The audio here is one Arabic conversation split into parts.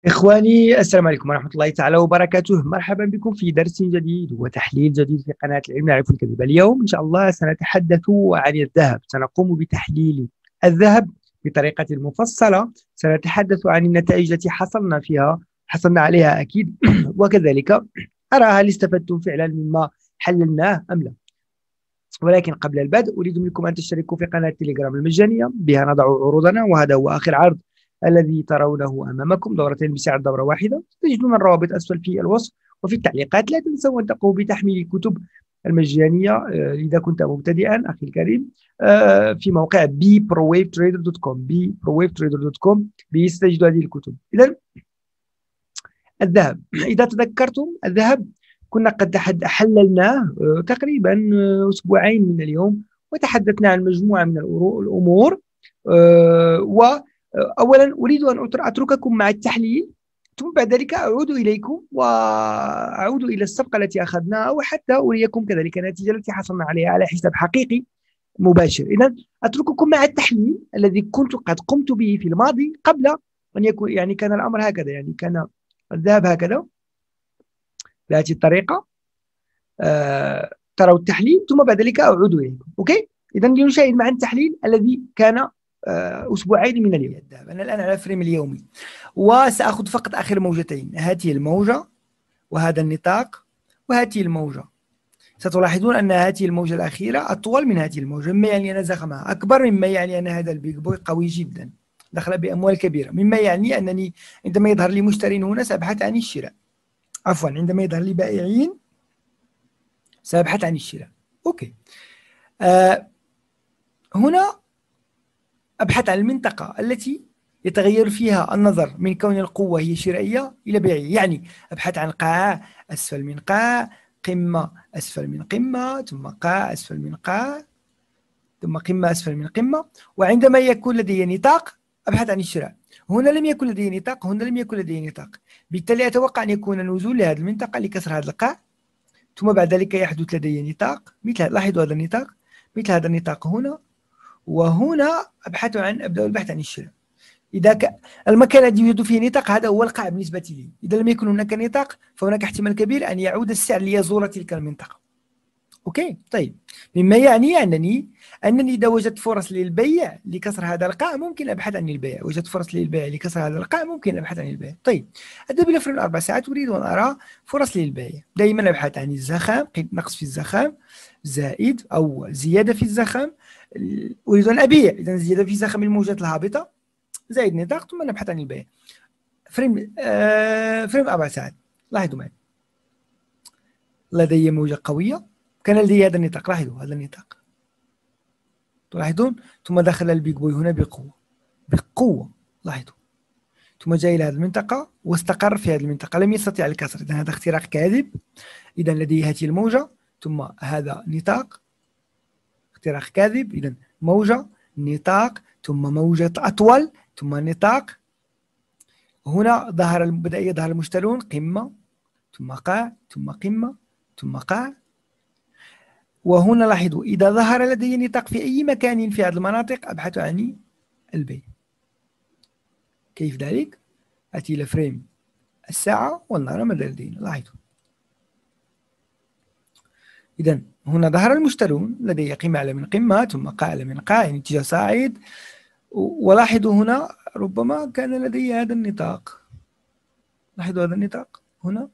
إخواني، السلام عليكم ورحمة الله تعالى وبركاته. مرحبا بكم في درس جديد وتحليل جديد في قناة العلم لا يعرف الكذب. اليوم إن شاء الله سنتحدث عن الذهب. سنقوم بتحليل الذهب بطريقة مفصلة. سنتحدث عن النتائج التي حصلنا عليها أكيد وكذلك أرى هل استفدتم فعلا مما حللناه أم لا. ولكن قبل البدء أريد منكم أن تشتركوا في قناة تيليجرام المجانية، بها نضع عروضنا، وهذا هو آخر عرض الذي ترونه أمامكم، دورتين بسعر دورة واحدة. تجدون الروابط أسفل في الوصف وفي التعليقات. لا تنسوا أن تقوموا بتحميل الكتب المجانية إذا كنت مبتدئا أخي الكريم في موقع bprowavetrader.com bprowavetrader.com ستجد هذه الكتب. إذن الذهب، إذا تذكرتم الذهب كنا قد حللناه تقريبا أسبوعين من اليوم، وتحدثنا عن مجموعة من الأمور. وأولا أريد أن أترككم مع التحليل، ثم بعد ذلك أعود إليكم وأعود إلى الصفقة التي أخذناها، وحتى أريكم كذلك النتيجة التي حصلنا عليها على حساب حقيقي مباشر. إذن أترككم مع التحليل الذي كنت قد قمت به في الماضي قبل أن يكون، يعني كان الأمر هكذا، يعني كان الذهب هكذا بهذه الطريقة. تروا التحليل ثم بعد ذلك أعود إليكم. أوكي، إذن لنشاهد معا التحليل الذي كان أسبوعين من اليوم. أنا الآن على فريم اليومي، وسأخذ فقط آخر موجتين، هذه الموجة وهذا النطاق وهذه الموجة. ستلاحظون أن هذه الموجة الأخيرة أطول من هذه الموجة، مما يعني أن زخمها أكبر، مما يعني أن هذا البيج بوي قوي جدا، دخل بأموال كبيرة، مما يعني أنني عندما يظهر لي مشترين هنا سأبحث عن الشراء. عفوا، عندما يظهر لي بائعين سأبحث عن الشراء. أوكي، هنا أبحث عن المنطقة التي يتغير فيها النظر من كون القوة هي شرائية إلى بيعية، يعني أبحث عن قاع أسفل من قاع، قمة أسفل من قمة، ثم قاع أسفل من قاع، ثم قمة أسفل من قمة. وعندما يكون لدي نطاق أبحث عن الشراء. هنا لم يكن لدي نطاق، هنا لم يكن لدي نطاق، بالتالي أتوقع أن يكون نزول لهذه المنطقة لكسر هذا القاع، ثم بعد ذلك يحدث لدي نطاق مثل، لاحظوا هذا النطاق، مثل هذا النطاق هنا، وهنا أبدأ البحث عن الشراء. إذا المكان الذي يوجد فيه نطاق هذا هو القاع بالنسبة لي. إذا لم يكن هناك نطاق فهناك احتمال كبير أن يعود السعر ليزور تلك المنطقة. أوكي، طيب، مما يعني أنني إذا وجدت فرص للبيع لكسر هذا القاع ممكن أبحث عن البيع، وجدت فرص للبيع لكسر هذا القاع ممكن أبحث عن البيع. طيب، أذهب إلى فريم 4 ساعات، أريد أن أرى فرص للبيع. دائما أبحث عن الزخم، نقص في الزخم، زائد أو زيادة في الزخم، أريد أن أبيع، إذا زيادة في زخم الموجات الهابطة، زائد نطاق، ثم نبحث عن البيع. فريم 4 ساعات، لاحظوا معي لدي موجة قوية، كان لدي هذا النطاق، لاحظوا هذا النطاق، تلاحظون، ثم دخل البيج بوي هنا بقوة، لاحظوا، ثم جاء إلى هذه المنطقة واستقر في هذه المنطقة، لم يستطيع الكسر. إذا هذا اختراق كاذب. إذا لدي هذه الموجة ثم هذا نطاق، اختراق كاذب. إذا موجة، نطاق، ثم موجة أطول، ثم نطاق. هنا بدأ يظهر المشترون، قمة ثم قاع ثم قمة ثم قاع. وهنا لاحظوا إذا ظهر لدي نطاق في أي مكان في هذه المناطق أبحث عن البيع. كيف ذلك؟ أتي إلى فريم الساعة ونرى ماذا لدينا. لاحظوا، إذا هنا ظهر المشترون، لدي قمة أعلى من قمة ثم قاع أعلى من قاع، يعني اتجاه صاعد. ولاحظوا هنا ربما كان لدي هذا النطاق، لاحظوا هذا النطاق هنا،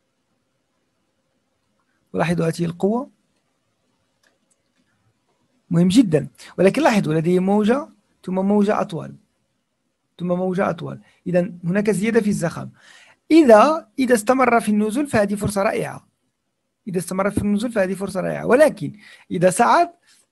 ولاحظوا هذه القوة، مهم جدا. ولكن لاحظوا لدي موجة ثم موجة أطول ثم موجة أطول. إذا هناك زيادة في الزخم. إذا استمر في النزول فهذه فرصة رائعة، إذا استمر في النزول فهذه فرصة رائعة. ولكن إذا صعد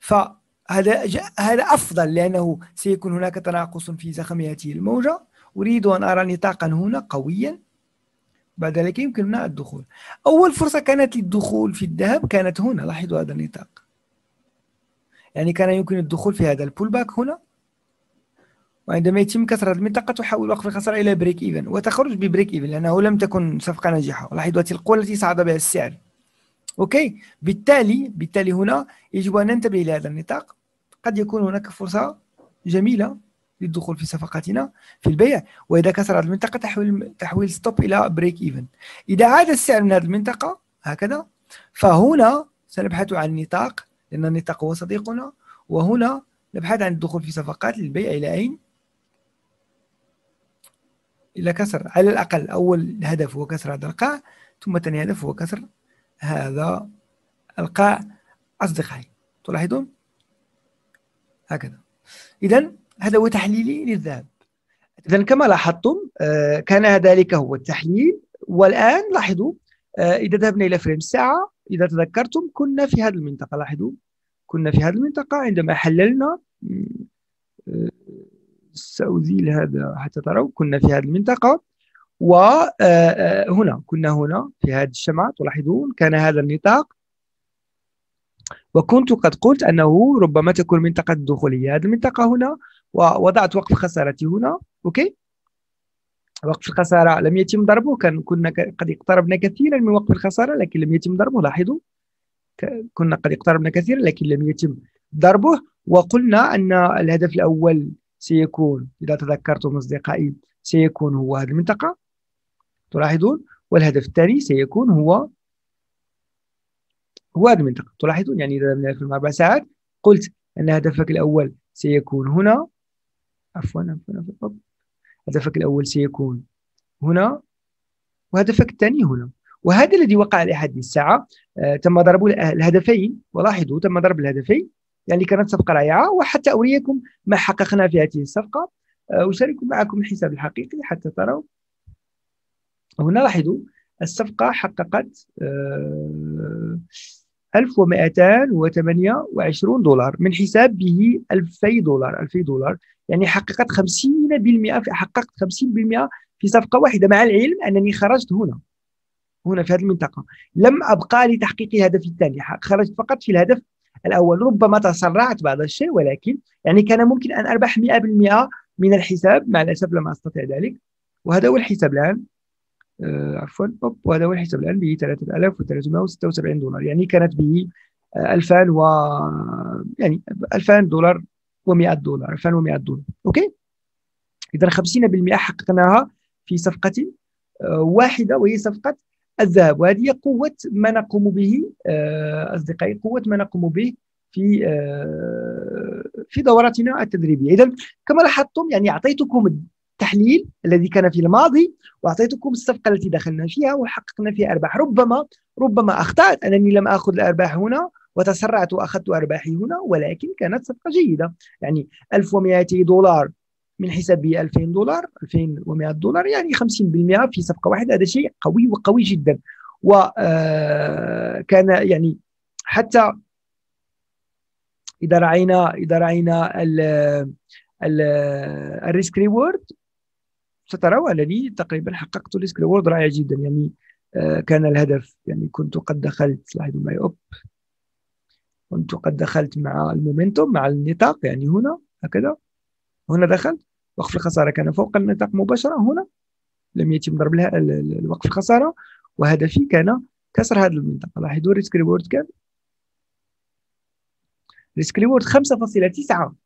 هذا أفضل، لأنه سيكون هناك تناقص في زخم هذه الموجة. أريد أن أرى نطاقا هنا قويا، بعد ذلك يمكننا الدخول. أول فرصة كانت للدخول في الذهب كانت هنا، لاحظوا هذا النطاق، يعني كان يمكن الدخول في هذا البول باك هنا، وعندما يتم كسر هذه المنطقة تحول وقف الخسارة إلى بريك إيفن وتخرج ببريك إيفن، لأنه لم تكن صفقة ناجحة. لاحظوا هذه القوة التي صعد بها السعر. أوكي، بالتالي هنا يجب أن ننتبه لهذا النطاق. قد يكون هناك فرصة جميلة للدخول في صفقاتنا في البيع، وإذا كسر هذه المنطقة تحويل ستوب إلى بريك إيفن. إذا عاد السعر من هذه المنطقة هكذا، فهنا سنبحث عن نطاق، لأن النطاق هو صديقنا، وهنا نبحث عن الدخول في صفقات للبيع إلى أين؟ إلى كسر، على الأقل أول هدف هو كسر هذا القاع، ثم ثاني هدف هو كسر هذا القاع أصدقائي. تلاحظون هكذا. إذا هذا هو تحليلي للذهب. إذا كما لاحظتم كان ذلك هو التحليل. والآن لاحظوا إذا ذهبنا إلى فريم الساعة، إذا تذكرتم كنا في هذه المنطقة، لاحظوا كنا في هذه المنطقة عندما حللنا. سأزيل هذا حتى تروا، كنا في هذه المنطقة، وهنا كنا هنا في هذه الشمعة. تلاحظون كان هذا النطاق، وكنت قد قلت أنه ربما تكون منطقة الدخولية هذه المنطقة هنا، ووضعت وقف خسارتي هنا. أوكي، وقف الخسارة لم يتم ضربه، كنا قد اقتربنا كثيرا من وقف الخسارة لكن لم يتم ضربه. لاحظوا كنا قد اقتربنا كثيرا لكن لم يتم ضربه. وقلنا أن الهدف الأول سيكون، إذا تذكرتم أصدقائي، سيكون هو هذه المنطقة. تلاحظون، والهدف الثاني سيكون هو هذه المنطقة. تلاحظون يعني إذا ذهبنا في 4 ساعات قلت أن هدفك الأول سيكون هنا، عفوا هدفك الأول سيكون هنا، وهدفك الثاني هنا. وهذا الذي وقع لأحد الساعة. تم ضرب الهدفين، ولاحظوا تم ضرب الهدفين، يعني كانت صفقة رائعة. وحتى أريكم ما حققنا في هذه الصفقة، أشارك معكم الحساب الحقيقي حتى تروا. هنا لاحظوا الصفقة حققت 1228 دولار من حساب به 2000 دولار 2000 دولار، يعني حققت 50%، حققت 50% في صفقة واحدة، مع العلم أنني خرجت هنا في هذه المنطقة، لم أبقى لتحقيق الهدف الثاني، خرجت فقط في الهدف الأول. ربما تسرعت بعض الشيء، ولكن يعني كان ممكن أن أربح 100% من الحساب، مع الأسف لم أستطع ذلك. وهذا هو الحساب الآن، عفوا، وهذا هو الحساب الآن به 3376 دولار، يعني كانت به 2000 يعني 2000 دولار و100 دولار 2100 دولار. أوكي، إذا 50% حققناها في صفقة واحدة، وهي صفقة الذهب. وهذه قوة ما نقوم به أصدقائي، قوة ما نقوم به في دوراتنا التدريبية. إذا كما لاحظتم يعني أعطيتكم التحليل الذي كان في الماضي، وأعطيتكم الصفقة التي دخلنا فيها وحققنا فيها أرباح. ربما أخطأت أنني لم أخذ الأرباح هنا وتسرعت وأخذت أرباحي هنا، ولكن كانت صفقة جيدة. يعني 1200 دولار من حسابي 2000 دولار 2100 دولار، يعني 50% في صفقة واحدة. هذا شيء قوي وقوي جدا. وكان يعني حتى إذا رأينا الريسك ريورد، ستروا أنني تقريبا حققت ريسك ريورد رائع جدا. يعني كان الهدف، يعني كنت قد دخلت، لاحظوا معي، كنت قد دخلت مع المومنتوم، مع النطاق، يعني هنا هكذا، هنا دخلت. وقف الخسارة كان فوق النطاق مباشرة، هنا لم يتم ضرب وقف الخسارة، وهدفي كان كسر هذه المنطقة. لاحظوا ريسك ريورد كان ريسك ريورد 5.9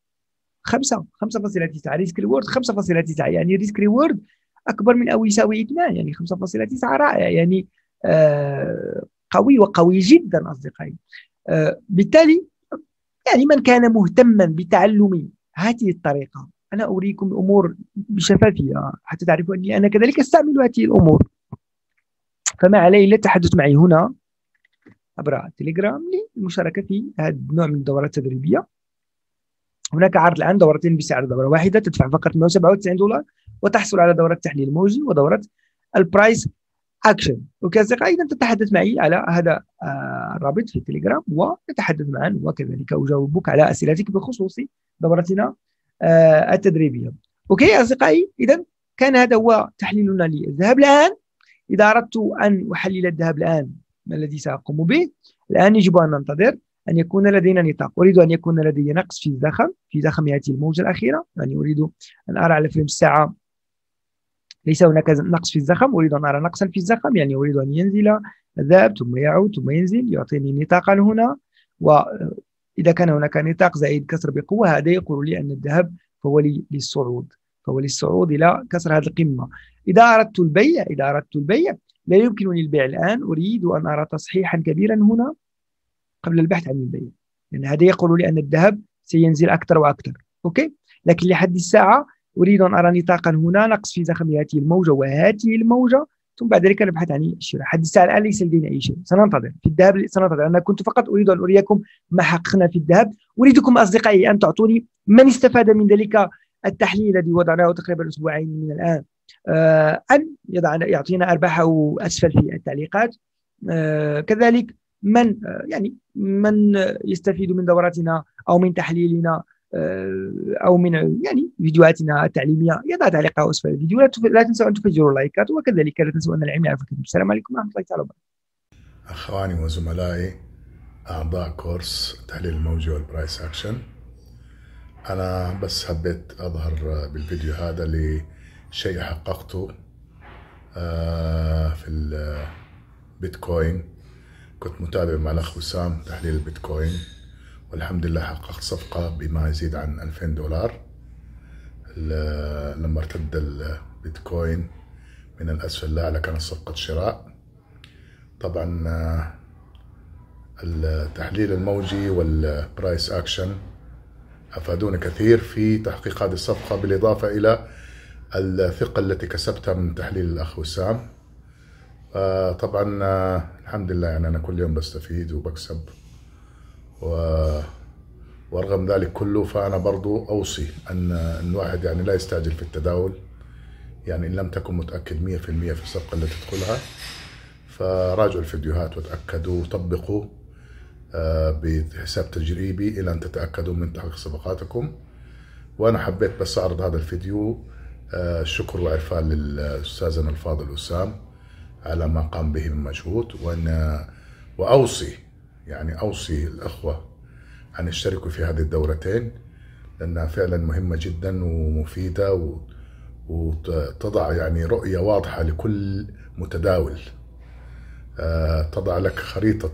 ريسك ريورد 5.9، يعني ريسك ريورد أكبر من أو يساوي 2، يعني 5.9 رائع، يعني قوي وقوي جدا أصدقائي. بالتالي يعني من كان مهتما بتعلم هذه الطريقة، أنا أريكم الأمور بشفافية حتى تعرفوا أني أنا كذلك أستعمل هذه الأمور، فما علي إلا التحدث معي هنا عبر التليجرام للمشاركة في هذا النوع من الدورات التدريبية. هناك عرض الآن دورتين بسعر دورة واحدة، تدفع فقط 197 دولار وتحصل على دورة تحليل موجي ودورة البرايس أكشن. أوكي أصدقائي، إذا تتحدث معي على هذا الرابط في التليجرام ونتحدث معا، وكذلك أجاوبك على أسئلتك بخصوص دورتنا التدريبية. أوكي أصدقائي، إذا كان هذا هو تحليلنا للذهب. الآن إذا أردت أن أحلل الذهب الآن، ما الذي سأقوم به؟ الآن يجب أن ننتظر أن يكون لدينا نطاق. أريد أن يكون لدي نقص في زخم هذه الموجة الأخيرة، يعني أريد أن أرى على فريم الساعة ليس هناك نقص في الزخم، أريد أن أرى نقصا في الزخم، يعني أريد أن ينزل الذهب ثم يعود ثم ينزل، يعطيني نطاقا هنا. وإذا كان هناك نطاق زائد كسر بقوة، هذا يقول لي أن الذهب فهو للصعود، فهو للصعود إلى كسر هذه القمة. إذا أردت البيع لا يمكنني البيع الآن، أريد أن أرى تصحيحا كبيرا هنا قبل البحث عن البيع، لأن هذا يقول لي أن الذهب سينزل أكثر وأكثر. أوكي، لكن لحد الساعة أريد أن أرى نطاقا هنا، نقص في زخم هذه الموجة وهذه الموجة، ثم بعد ذلك نبحث عن الشراء. حد الساعة الآن ليس لدينا أي شيء، سننتظر في الذهب، سننتظر. أنا كنت فقط أريد أن أريكم ما حققنا في الذهب. أريدكم أصدقائي أن تعطوني من استفاد من ذلك التحليل الذي وضعناه تقريبا أسبوعين من الآن، أن يعطينا أرباحه أسفل في التعليقات. كذلك من يستفيد من دوراتنا أو من تحليلنا أو من فيديوهاتنا التعليمية يضع تعليقه أسفل الفيديو. لا تنسوا أن تفجروا اللايكات، وكذلك لا تنسوا أن العلم يعرف الكتب. السلام عليكم ورحمة الله تعالى وبركاته. أخواني وزملائي أعضاء كورس تحليل الموجي والبرايس أكشن، أنا بس حبيت أظهر بالفيديو هذا لشيء حققته في البيتكوين. كنت متابع مع الأخ وسام تحليل البيتكوين، والحمد لله حققت صفقة بما يزيد عن $2000 لما ارتد البيتكوين من الأسفل لأعلى. كانت صفقة شراء. طبعا التحليل الموجي والبرايس أكشن أفادوني كثير في تحقيق هذه الصفقة، بالإضافة إلى الثقة التي كسبتها من تحليل الأخ وسام. طبعا الحمد لله أنا كل يوم بستفيد وبكسب، ورغم ذلك كله فأنا برضو أوصي أن الواحد لا يستعجل في التداول. إن لم تكن متأكد 100% في الصفقة اللي تدخلها، فراجعوا الفيديوهات وتأكدوا وطبقوا بحساب تجريبي إلى أن تتأكدوا من تحقيق صفقاتكم. وأنا حبيت بس أعرض هذا الفيديو شكر وعرفان للأستاذنا الفاضل وسام على ما قام به من مجهود، وأوصي أوصي الأخوة أن يشتركوا في هذه الدورتين، لأنها فعلا مهمة جدا ومفيدة، وتضع رؤية واضحة لكل متداول، تضع لك خريطة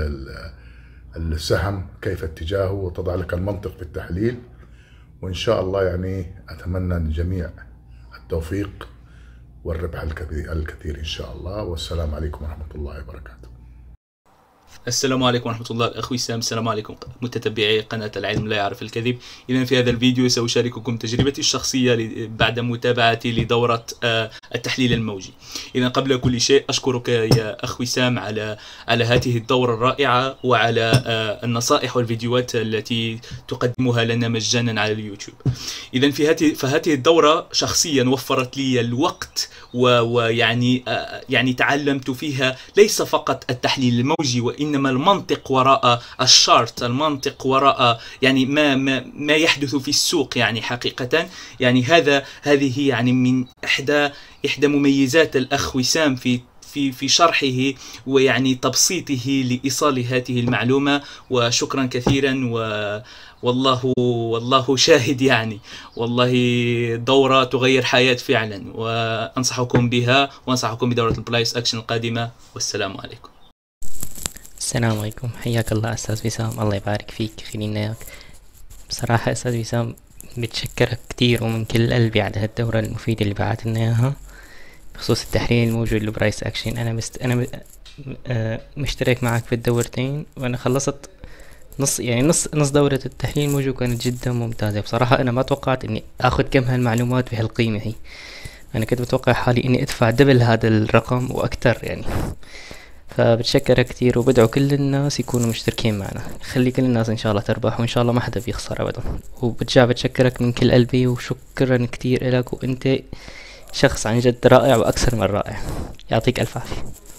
السهم كيف اتجاهه، وتضع لك المنطق في التحليل. وإن شاء الله أتمنى للجميع التوفيق والربح الكثير إن شاء الله. والسلام عليكم ورحمة الله وبركاته. السلام عليكم ورحمة الله. الأخ وسام. السلام عليكم متتبعي قناة العلم لا يعرف الكذب. إذا في هذا الفيديو سأشارككم تجربتي الشخصية بعد متابعتي لدورة التحليل الموجي. إذا قبل كل شيء أشكرك يا أخ وسام على هذه الدورة الرائعة، وعلى النصائح والفيديوهات التي تقدمها لنا مجانا على اليوتيوب. إذا فهذه الدورة شخصيا وفرت لي الوقت، ويعني تعلمت فيها ليس فقط التحليل الموجي، وإنما المنطق وراء الشارت، المنطق وراء ما يحدث في السوق. حقيقة هذه من إحدى مميزات الأخ وسام في شرحه تبسيطه لإيصال هذه المعلومة. وشكرا كثيرا، والله شاهد. والله دورة تغير حياة فعلا، وأنصحكم بها، وأنصحكم بدورة البرايس أكشن القادمة. والسلام عليكم. السلام عليكم، حياك الله أستاذ وسام، الله يبارك فيك خلينا إياك. بصراحة أستاذ وسام متشكرك كتير ومن كل قلبي على هالدورة المفيدة اللي بعت لنا إياها بخصوص التحليل الموجود للبرايس أكشن. أنا مشترك معك في الدورتين، وأنا خلصت نص دورة التحليل الموجود، كانت جدا ممتازة. بصراحة أنا ما توقعت إني أخذ كم هالمعلومات بهالقيمة هي. أنا كنت متوقع حالي إني أدفع دبل هذا الرقم وأكتر فبتشكرك كتير، وبدعو كل الناس يكونوا مشتركين معنا. خلي كل الناس إن شاء الله تربح، وإن شاء الله ما حدا بيخسر أبدا. بتشكرك من كل قلبي، وشكرا كتير لك، وأنت شخص عن جد رائع وأكثر من رائع. يعطيك ألف عافية.